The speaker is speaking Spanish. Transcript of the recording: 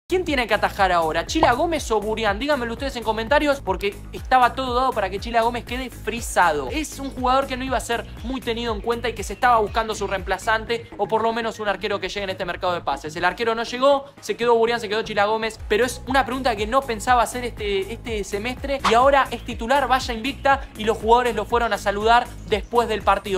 ¿Quién tiene que atajar ahora? ¿Chila Gómez o Burián? Díganmelo ustedes en comentarios porque estaba todo dado para que Chila Gómez quede frisado. Es un jugador que no iba a ser muy tenido en cuenta y que se estaba buscando su reemplazante o por lo menos un arquero que llegue en este mercado de pases. El arquero no llegó, se quedó Burián, se quedó Chila Gómez, pero es una pregunta que no pensaba hacer este semestre y ahora es titular, vaya invicta y los jugadores lo fueron a saludar después del partido.